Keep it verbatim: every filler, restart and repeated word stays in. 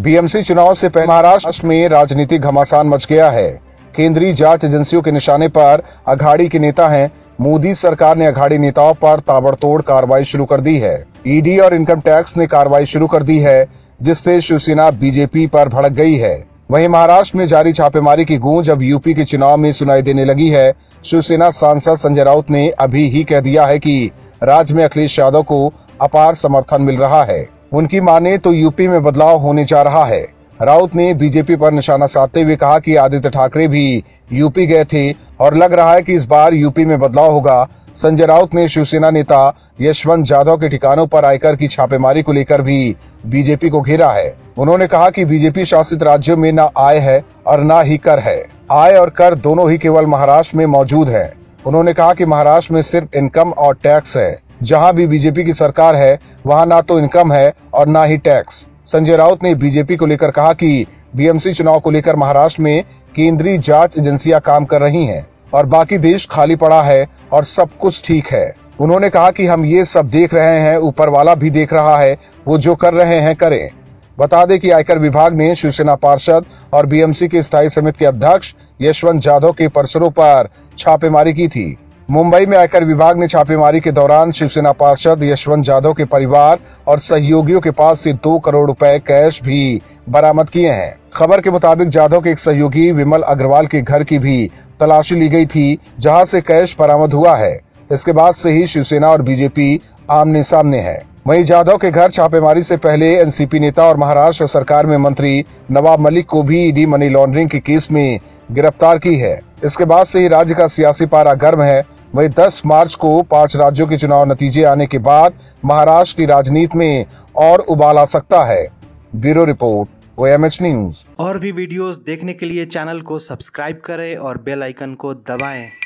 BMC चुनाव से पहले महाराष्ट्र में राजनीतिक घमासान मच गया है। केंद्रीय जांच एजेंसियों के निशाने पर अघाड़ी के नेता हैं। मोदी सरकार ने अघाड़ी नेताओं पर ताबड़तोड़ कार्रवाई शुरू कर दी है। ईडी और इनकम टैक्स ने कार्रवाई शुरू कर दी है, जिससे शिवसेना बीजेपी पर भड़क गई है। वहीं महाराष्ट्र में जारी छापेमारी की गूंज अब यूपी के चुनाव में सुनाई देने लगी है। शिवसेना सांसद संजय राउत ने अभी ही कह दिया है कि राज्य में अखिलेश यादव को अपार समर्थन मिल रहा है। उनकी माने तो यूपी में बदलाव होने जा रहा है। राउत ने बीजेपी पर निशाना साधते हुए कहा कि आदित्य ठाकरे भी यूपी गए थे और लग रहा है कि इस बार यूपी में बदलाव होगा। संजय राउत ने शिवसेना नेता यशवंत यादव के ठिकानों पर आयकर की छापेमारी को लेकर भी बीजेपी को घेरा है। उन्होंने कहा कि बीजेपी शासित राज्यों में न आय है और न ही कर है। आय और कर दोनों ही केवल महाराष्ट्र में मौजूद है। उन्होंने कहा कि महाराष्ट्र में सिर्फ इनकम और टैक्स है। जहां भी बीजेपी की सरकार है वहां ना तो इनकम है और ना ही टैक्स। संजय राउत ने बीजेपी को लेकर कहा कि बीएमसी चुनाव को लेकर महाराष्ट्र में केंद्रीय जांच एजेंसियां काम कर रही हैं और बाकी देश खाली पड़ा है और सब कुछ ठीक है। उन्होंने कहा कि हम ये सब देख रहे हैं, ऊपर वाला भी देख रहा है, वो जो कर रहे हैं करें। बता दें कि आयकर विभाग ने शिवसेना पार्षद और बीएमसी के स्थायी समिति के अध्यक्ष यशवंत यादव के परिसरों पर छापेमारी की थी। मुंबई में आयकर विभाग ने छापेमारी के दौरान शिवसेना पार्षद यशवंत यादव के परिवार और सहयोगियों के पास से दो करोड़ रुपए कैश भी बरामद किए हैं। खबर के मुताबिक यादव के एक सहयोगी विमल अग्रवाल के घर की भी तलाशी ली गई थी, जहां से कैश बरामद हुआ है। इसके बाद से ही शिवसेना और बीजेपी आमने सामने है। वहीं यादव के घर छापेमारी से पहले एनसीपी नेता और महाराष्ट्र सरकार में मंत्री नवाब मलिक को भी ईडी मनी लॉन्ड्रिंग के केस में गिरफ्तार की है। इसके बाद से ही राज्य का सियासी पारा गर्म है। वहीं दस मार्च को पांच राज्यों के चुनाव नतीजे आने के बाद महाराष्ट्र की राजनीति में और उबाल आ सकता है। Bureau report, OMH news. और भी वीडियोस देखने के लिए चैनल को सब्सक्राइब करें और बेल आइकन को दबाएं।